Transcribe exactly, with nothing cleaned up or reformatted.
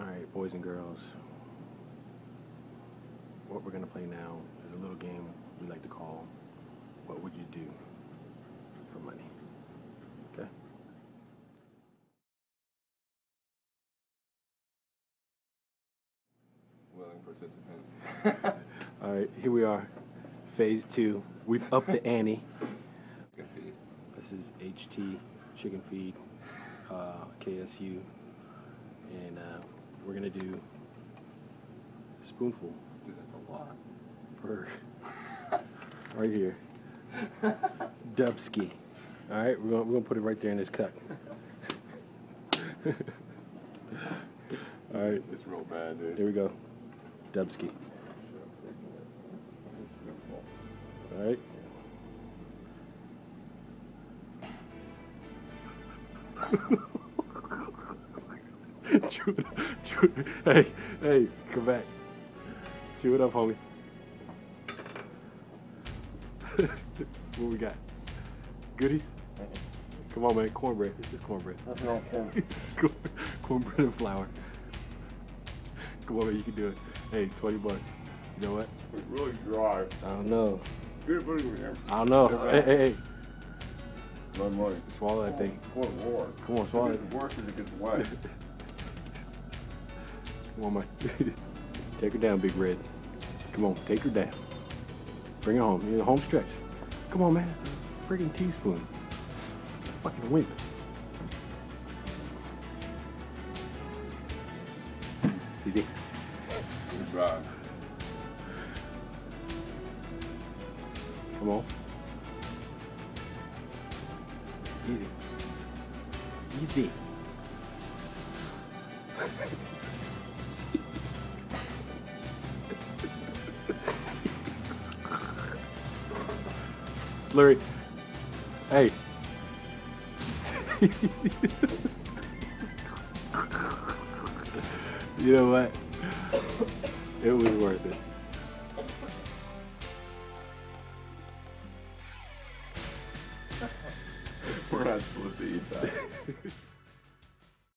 Alright, boys and girls, what we're going to play now is a little game we like to call What Would You Do for Money? Okay? Willing participant. Alright, here we are. Phase two. We've upped the ante. Chicken feed. This is H T, Chicken Feed, uh, K S U, and uh, we're going to do a spoonful. Dude, that's a lot. For right here. Dubski. Alright, we're gonna we're gonna put it right there in this cut. Alright. It's real bad, dude. Here we go. Dubski. Alright. Chew it up. Chew it. Hey, hey, come back. Chew it up, homie. What we got? Goodies? Come on, man. Cornbread. This is cornbread. That's not corn. Corn- cornbread and flour. Come on, man. You can do it. Hey, twenty bucks. You know what? It's really dry. I don't know. Good putting it here. I don't know. Hey, hey, hey. My money. Swallow that thing. Good lord. Come on, swallow it. It's worse as it gets wet. Come on, man. Take her down, Big Red. Come on, take her down. Bring her home. You're the home stretch. Come on, man. It's a freaking teaspoon. Fucking wimp. Easy. It's dry. Come on. Easy. Easy. Slurry. Hey. You know what? It was worth it. We're not supposed to eat that.